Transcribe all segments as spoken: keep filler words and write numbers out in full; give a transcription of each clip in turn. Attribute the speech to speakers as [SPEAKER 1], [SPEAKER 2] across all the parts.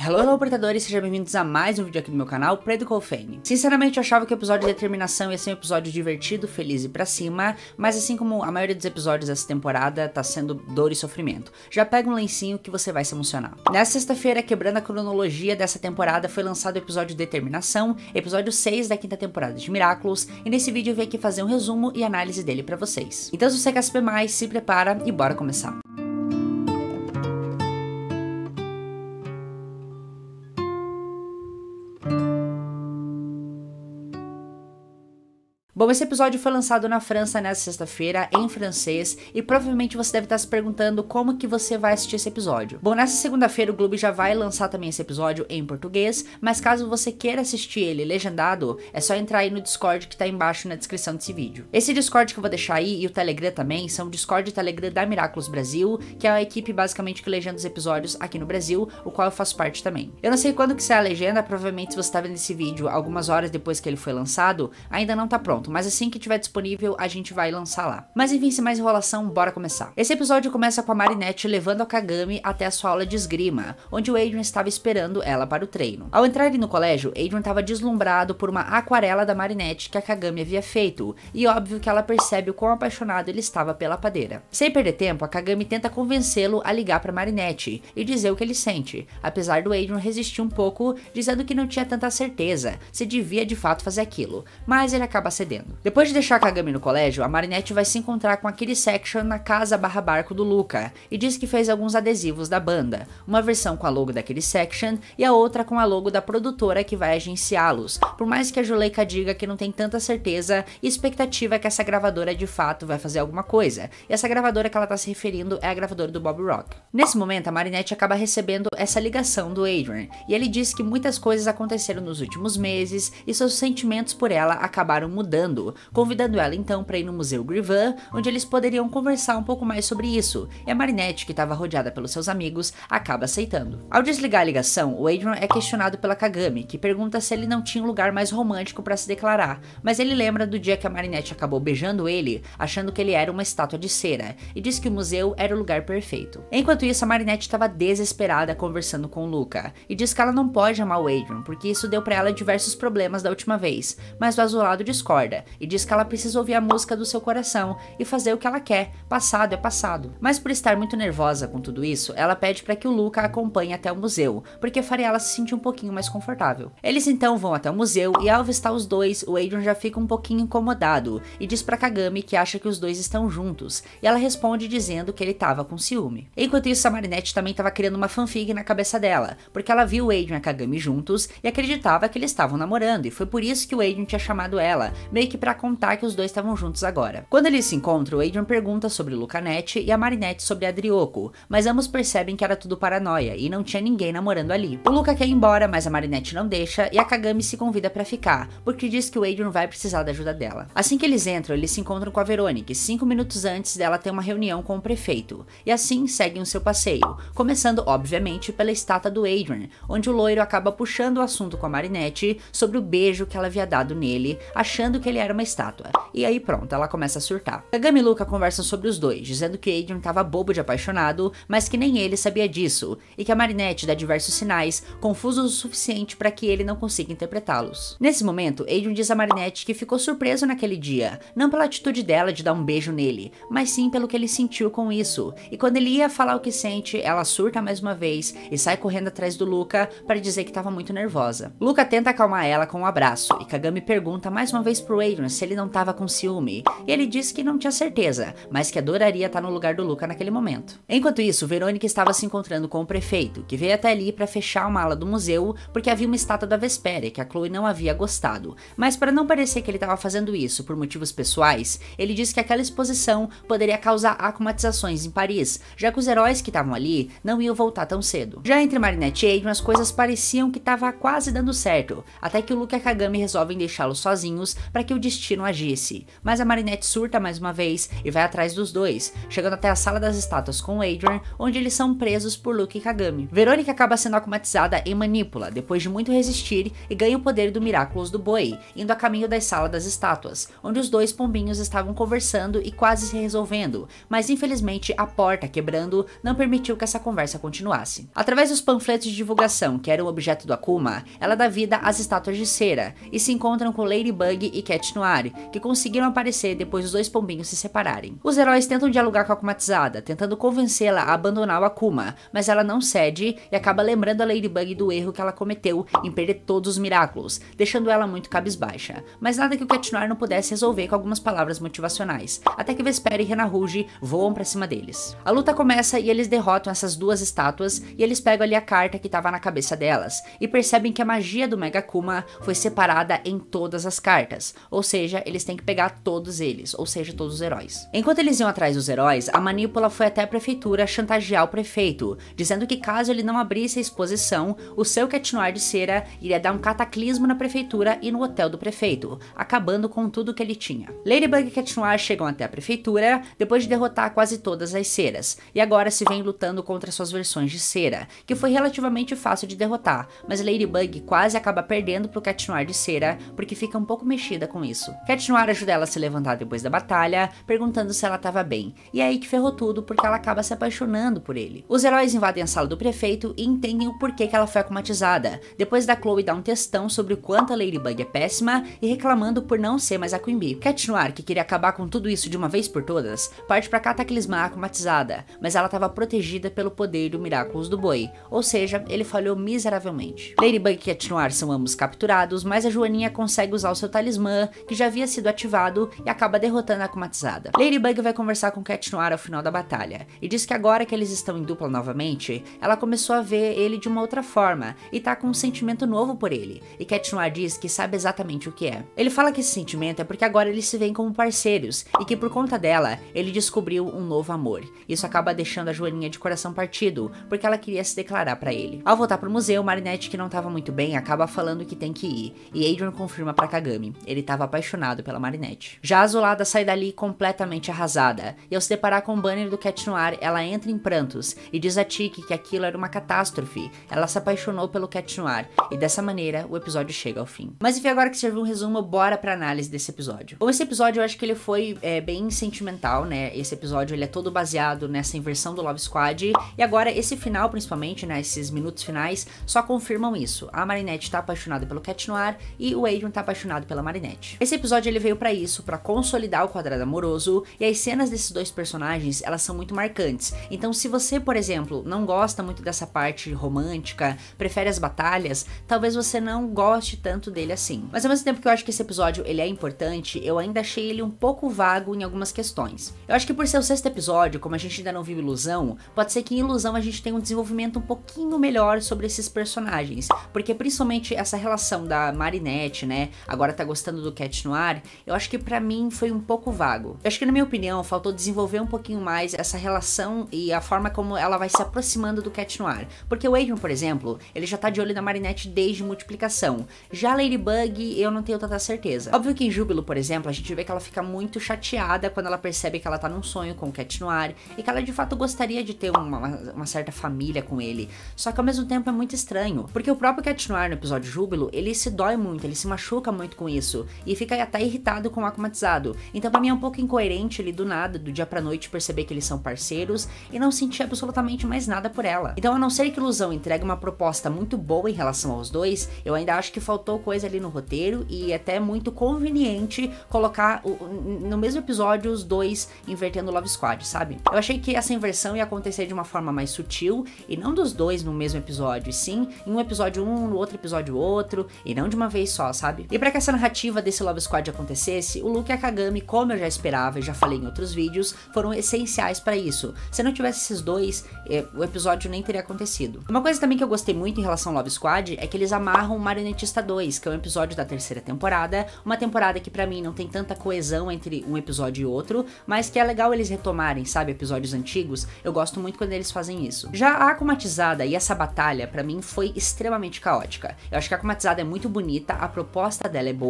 [SPEAKER 1] Hello, hello, portadores, sejam bem-vindos a mais um vídeo aqui no meu canal, PredoColfane. Sinceramente, eu achava que o episódio de Determinação ia ser um episódio divertido, feliz e pra cima, mas assim como a maioria dos episódios dessa temporada, tá sendo dor e sofrimento. Já pega um lencinho que você vai se emocionar. Nessa sexta-feira, quebrando a cronologia dessa temporada, foi lançado o episódio de Determinação, episódio seis da quinta temporada de Miraculous, e nesse vídeo eu vim aqui fazer um resumo e análise dele pra vocês. Então se você quer saber mais, se prepara e bora começar. Bom, esse episódio foi lançado na França nessa sexta-feira, em francês, e provavelmente você deve estar se perguntando como que você vai assistir esse episódio. Bom, nessa segunda-feira o Gloob já vai lançar também esse episódio em português, mas caso você queira assistir ele legendado, é só entrar aí no Discord que tá embaixo na descrição desse vídeo. Esse Discord que eu vou deixar aí e o Telegram também são o Discord e Telegram da Miraculous Brasil, que é a equipe basicamente que legenda os episódios aqui no Brasil, o qual eu faço parte também. Eu não sei quando que sai a legenda, provavelmente se você tá vendo esse vídeo algumas horas depois que ele foi lançado, ainda não tá pronto, mas assim que tiver disponível, a gente vai lançar lá. Mas enfim, sem mais enrolação, bora começar. Esse episódio começa com a Marinette levando a Kagami até a sua aula de esgrima, onde o Adrien estava esperando ela para o treino. Ao entrarem no colégio, Adrien estava deslumbrado por uma aquarela da Marinette que a Kagami havia feito, e óbvio que ela percebe o quão apaixonado ele estava pela padeira. Sem perder tempo, a Kagami tenta convencê-lo a ligar para Marinette e dizer o que ele sente, apesar do Adrien resistir um pouco, dizendo que não tinha tanta certeza se devia de fato fazer aquilo, mas ele acaba cedendo. Depois de deixar a Kagami no colégio, a Marinette vai se encontrar com aquele section na casa barra barco do Luca e diz que fez alguns adesivos da banda, uma versão com a logo daquele section e a outra com a logo da produtora que vai agenciá-los, por mais que a Juleika diga que não tem tanta certeza e expectativa que essa gravadora de fato vai fazer alguma coisa, e essa gravadora que ela tá se referindo é a gravadora do Bob Rock. Nesse momento, a Marinette acaba recebendo essa ligação do Adrien, e ele diz que muitas coisas aconteceram nos últimos meses e seus sentimentos por ela acabaram mudando, convidando ela então para ir no Museu Grivan, onde eles poderiam conversar um pouco mais sobre isso, e a Marinette, que estava rodeada pelos seus amigos, acaba aceitando. Ao desligar a ligação, o Adrien é questionado pela Kagami, que pergunta se ele não tinha um lugar mais romântico para se declarar, mas ele lembra do dia que a Marinette acabou beijando ele, achando que ele era uma estátua de cera, e diz que o museu era o lugar perfeito. Enquanto isso, a Marinette estava desesperada conversando com o Luca, e diz que ela não pode amar o Adrien, porque isso deu para ela diversos problemas da última vez, mas o Azulado discorda, e diz que ela precisa ouvir a música do seu coração e fazer o que ela quer, passado é passado. Mas por estar muito nervosa com tudo isso, ela pede para que o Luca a acompanhe até o museu, porque faria ela se sentir um pouquinho mais confortável. Eles então vão até o museu e ao avistar os dois, o Adrien já fica um pouquinho incomodado e diz pra Kagami que acha que os dois estão juntos, e ela responde dizendo que ele tava com ciúme. Enquanto isso, a Marinette também tava criando uma fanfic na cabeça dela, porque ela viu o Adrien e a Kagami juntos e acreditava que eles estavam namorando, e foi por isso que o Adrien tinha chamado ela, meio que pra contar que os dois estavam juntos agora. Quando eles se encontram, o Adrien pergunta sobre Lucanete e a Marinette sobre a Drioko, mas ambos percebem que era tudo paranoia e não tinha ninguém namorando ali. O Luca quer ir embora, mas a Marinette não deixa e a Kagami se convida pra ficar, porque diz que o Adrien vai precisar da ajuda dela. Assim que eles entram, eles se encontram com a Verônica, cinco minutos antes dela ter uma reunião com o prefeito, e assim seguem o seu passeio, começando obviamente pela estátua do Adrien, onde o loiro acaba puxando o assunto com a Marinette sobre o beijo que ela havia dado nele, achando que ele era uma estátua. E aí pronto, ela começa a surtar. Kagami e Luca conversam sobre os dois, dizendo que Adrien tava bobo de apaixonado, mas que nem ele sabia disso, e que a Marinette dá diversos sinais, confusos o suficiente para que ele não consiga interpretá-los. Nesse momento, Adrien diz a Marinette que ficou surpreso naquele dia, não pela atitude dela de dar um beijo nele, mas sim pelo que ele sentiu com isso, e quando ele ia falar o que sente, ela surta mais uma vez e sai correndo atrás do Luca para dizer que tava muito nervosa. Luca tenta acalmar ela com um abraço, e Kagami pergunta mais uma vez pro Adrien se ele não tava com ciúme, e ele disse que não tinha certeza, mas que adoraria estar no lugar do Luca naquele momento. Enquanto isso, Verônica estava se encontrando com o prefeito, que veio até ali para fechar uma ala do museu, porque havia uma estátua da Vesperia que a Chloe não havia gostado, mas para não parecer que ele estava fazendo isso por motivos pessoais, ele disse que aquela exposição poderia causar aclimatizações em Paris, já que os heróis que estavam ali não iam voltar tão cedo. Já entre Marinette e Adrien, as coisas pareciam que estava quase dando certo, até que o Luca e a Kagami resolvem deixá-los sozinhos para que que o destino agisse. Mas a Marinette surta mais uma vez e vai atrás dos dois, chegando até a sala das estátuas com o Adrian, onde eles são presos por Luke e Kagami. Verônica acaba sendo akumatizada em Manipula, depois de muito resistir, e ganha o poder do Miraculous do Boi, indo a caminho da sala das estátuas, onde os dois pombinhos estavam conversando e quase se resolvendo, mas infelizmente a porta quebrando não permitiu que essa conversa continuasse. Através dos panfletos de divulgação, que eram o objeto do Akuma, ela dá vida às estátuas de cera, e se encontram com Ladybug e Cat Noir, que conseguiram aparecer depois dos dois pombinhos se separarem. Os heróis tentam dialogar com a akumatizada, tentando convencê-la a abandonar o Akuma, mas ela não cede e acaba lembrando a Ladybug do erro que ela cometeu em perder todos os Miraculous, deixando ela muito cabisbaixa. Mas nada que o Cat Noir não pudesse resolver com algumas palavras motivacionais, até que Vespera e Rena Rouge voam pra cima deles. A luta começa e eles derrotam essas duas estátuas e eles pegam ali a carta que estava na cabeça delas e percebem que a magia do Mega Akuma foi separada em todas as cartas, ou seja, eles têm que pegar todos eles, ou seja, todos os heróis. Enquanto eles iam atrás dos heróis, a Manipula foi até a prefeitura chantagear o prefeito, dizendo que caso ele não abrisse a exposição, o seu Cat Noir de cera iria dar um cataclismo na prefeitura e no hotel do prefeito, acabando com tudo que ele tinha. Ladybug e Cat Noir chegam até a prefeitura depois de derrotar quase todas as ceras, e agora se vêm lutando contra suas versões de cera, que foi relativamente fácil de derrotar, mas Ladybug quase acaba perdendo pro Cat Noir de cera, porque fica um pouco mexida com isso. Cat Noir ajuda ela a se levantar depois da batalha, perguntando se ela estava bem, e é aí que ferrou tudo porque ela acaba se apaixonando por ele. Os heróis invadem a sala do prefeito e entendem o porquê que ela foi akumatizada, depois da Chloe dar um textão sobre o quanto a Ladybug é péssima e reclamando por não ser mais a Queen Bee. Cat Noir, que queria acabar com tudo isso de uma vez por todas, parte pra cataclismar a akumatizada, mas ela estava protegida pelo poder do Miraculous do Boi, ou seja, ele falhou miseravelmente. Ladybug e Cat Noir são ambos capturados, mas a Joaninha consegue usar o seu talismã, que já havia sido ativado, e acaba derrotando a akumatizada. Ladybug vai conversar com Cat Noir ao final da batalha, e diz que agora que eles estão em dupla novamente, ela começou a ver ele de uma outra forma, e tá com um sentimento novo por ele, e Cat Noir diz que sabe exatamente o que é. Ele fala que esse sentimento é porque agora eles se veem como parceiros, e que por conta dela, ele descobriu um novo amor. Isso acaba deixando a Joaninha de coração partido, porque ela queria se declarar pra ele. Ao voltar pro museu, Marinette, que não tava muito bem, acaba falando que tem que ir, e Adrian confirma pra Kagami, ele tava apaixonado pela Marinette. Já a Azulada sai dali completamente arrasada, e ao se deparar com o banner do Cat Noir, ela entra em prantos, e diz a Tiki que aquilo era uma catástrofe, ela se apaixonou pelo Cat Noir, e dessa maneira o episódio chega ao fim. Mas enfim, agora que você viu um resumo, bora pra análise desse episódio. Bom, esse episódio eu acho que ele foi é, bem sentimental, né, esse episódio ele é todo baseado nessa inversão do Love Squad, e agora esse final principalmente, né, esses minutos finais, só confirmam isso. A Marinette tá apaixonada pelo Cat Noir, e o Adrian tá apaixonado pela Marinette. Esse episódio ele veio pra isso, pra consolidar o quadrado amoroso, e as cenas desses dois personagens, elas são muito marcantes. Então se você, por exemplo, não gosta muito dessa parte romântica, prefere as batalhas, talvez você não goste tanto dele assim. Mas ao mesmo tempo que eu acho que esse episódio ele é importante, eu ainda achei ele um pouco vago em algumas questões. Eu acho que por ser o sexto episódio, como a gente ainda não viu Ilusão, pode ser que em Ilusão a gente tenha um desenvolvimento um pouquinho melhor sobre esses personagens, porque principalmente essa relação da Marinette, né, agora tá gostando do Cat Noir, eu acho que pra mim foi um pouco vago. Eu acho que na minha opinião faltou desenvolver um pouquinho mais essa relação e a forma como ela vai se aproximando do Cat Noir, porque o Adrian, por exemplo, ele já tá de olho na Marinette desde Multiplicação. Já a Ladybug, eu não tenho tanta certeza. Óbvio que em Júbilo, por exemplo, a gente vê que ela fica muito chateada quando ela percebe que ela tá num sonho com o Cat Noir e que ela de fato gostaria de ter uma, uma certa família com ele. Só que ao mesmo tempo é muito estranho, porque o próprio Cat Noir no episódio Júbilo, ele se dói muito, ele se machuca muito com isso e fica até irritado com o akumatizado. Então pra mim é um pouco incoerente ele do nada, do dia pra noite, perceber que eles são parceiros e não sentir absolutamente mais nada por ela. Então a não ser que Ilusão entregue uma proposta muito boa em relação aos dois, eu ainda acho que faltou coisa ali no roteiro e até muito conveniente colocar o, no mesmo episódio os dois invertendo o Love Squad, sabe? Eu achei que essa inversão ia acontecer de uma forma mais sutil e não dos dois no mesmo episódio, e sim em um episódio um, no outro episódio outro, e não de uma vez só, sabe? E pra que essa narrativa desse Love Squad acontecesse, o Luke e a Kagami, como eu já esperava e já falei em outros vídeos, foram essenciais pra isso. Se não tivesse esses dois, eh, o episódio nem teria acontecido. Uma coisa também que eu gostei muito em relação ao Love Squad é que eles amarram o Marinetista dois, que é um episódio da terceira temporada, uma temporada que pra mim não tem tanta coesão entre um episódio e outro, mas que é legal eles retomarem, sabe, episódios antigos. Eu gosto muito quando eles fazem isso. Já a akumatizada e essa batalha, pra mim, foi extremamente caótica. Eu acho que a akumatizada é muito bonita, a proposta dela é boa, mas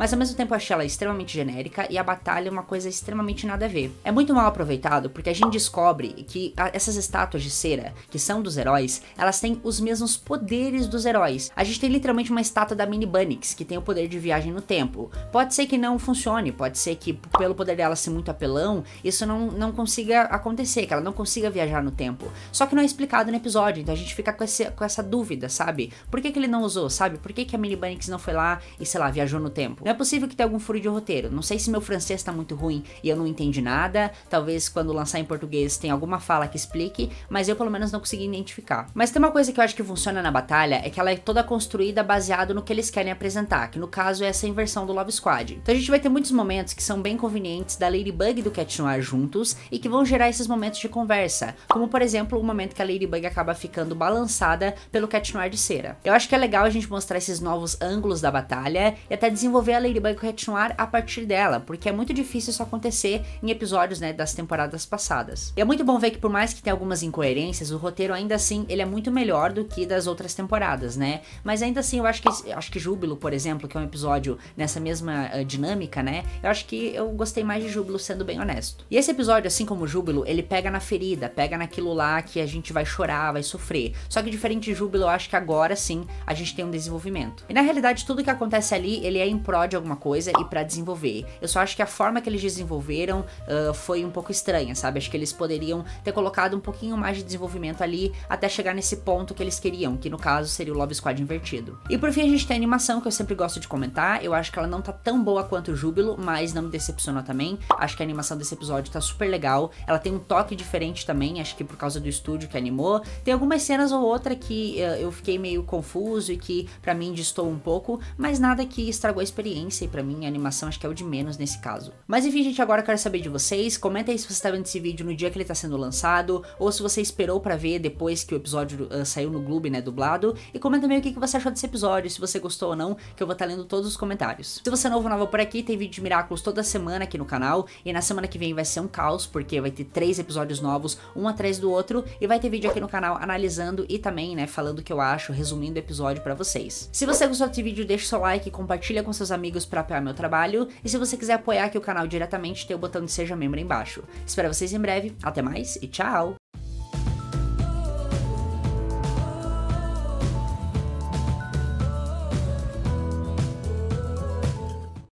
[SPEAKER 1] mas ao mesmo tempo eu achei ela extremamente genérica e a batalha é uma coisa extremamente nada a ver. É muito mal aproveitado porque a gente descobre que a, essas estátuas de cera, que são dos heróis, elas têm os mesmos poderes dos heróis. A gente tem literalmente uma estátua da Mini Bunnix, que tem o poder de viagem no tempo. Pode ser que não funcione, pode ser que pelo poder dela ser muito apelão, isso não, não consiga acontecer, que ela não consiga viajar no tempo. Só que não é explicado no episódio, então a gente fica com, esse, com essa dúvida, sabe? Por que que ele não usou, sabe? Por que que a Mini Bunnix não foi lá e, sei lá, viajou no tempo? Não é possível que tenha algum furo de roteiro. Não sei se meu francês tá muito ruim e eu não entendi nada, talvez quando lançar em português tenha alguma fala que explique, mas eu pelo menos não consegui identificar. Mas tem uma coisa que eu acho que funciona na batalha, é que ela é toda construída baseado no que eles querem apresentar, que no caso é essa inversão do Love Squad. Então a gente vai ter muitos momentos que são bem convenientes da Ladybug e do Cat Noir juntos e que vão gerar esses momentos de conversa, como por exemplo o momento que a Ladybug acaba ficando balançada pelo Cat Noir de cera. Eu acho que é legal a gente mostrar esses novos ângulos da batalha e até desenvolver a Ladybug e o Cat Noir a partir dela, porque é muito difícil isso acontecer em episódios, né, das temporadas passadas. E é muito bom ver que por mais que tenha algumas incoerências, o roteiro ainda assim ele é muito melhor do que das outras temporadas, né? Mas ainda assim eu acho que, eu acho que Júbilo, por exemplo, que é um episódio nessa mesma uh, dinâmica, né? Eu acho que eu gostei mais de Júbilo, sendo bem honesto. E esse episódio, assim como Júbilo, ele pega na ferida, pega naquilo lá que a gente vai chorar, vai sofrer. Só que diferente de Júbilo, eu acho que agora sim a gente tem um desenvolvimento. E na realidade tudo que acontece ali, ele é em pró de alguma coisa e pra desenvolver. Eu só acho que a forma que eles desenvolveram uh, foi um pouco estranha, sabe? Acho que eles poderiam ter colocado um pouquinho mais de desenvolvimento ali até chegar nesse ponto que eles queriam, que no caso seria o Love Squad invertido. E por fim a gente tem a animação, que eu sempre gosto de comentar. Eu acho que ela não tá tão boa quanto o Júbilo, mas não me decepcionou também. Acho que a animação desse episódio tá super legal. Ela tem um toque diferente também, acho que por causa do estúdio que animou. Tem algumas cenas ou outra que uh, eu fiquei meio confuso e que pra mim distou um pouco, mas nada que estragou a experiência, e pra mim a animação acho que é o de menos nesse caso. Mas enfim, gente, agora eu quero saber de vocês. Comenta aí se você tá vendo esse vídeo no dia que ele tá sendo lançado, ou se você esperou pra ver depois que o episódio uh, saiu no Gloob, né, dublado. E comenta também o que, que você achou desse episódio, se você gostou ou não, que eu vou estar lendo todos os comentários. Se você é novo ou nova por aqui, tem vídeo de Miraculous toda semana aqui no canal, e na semana que vem vai ser um caos, porque vai ter três episódios novos, um atrás do outro, e vai ter vídeo aqui no canal analisando e também, né, falando o que eu acho, resumindo o episódio pra vocês. Se você gostou desse vídeo, deixa o seu like, compartilha com seus amigos pra apoiar meu trabalho, e se você quiser apoiar aqui o canal diretamente, tem o botão de Seja Membro aí embaixo. Espero vocês em breve, até mais e tchau!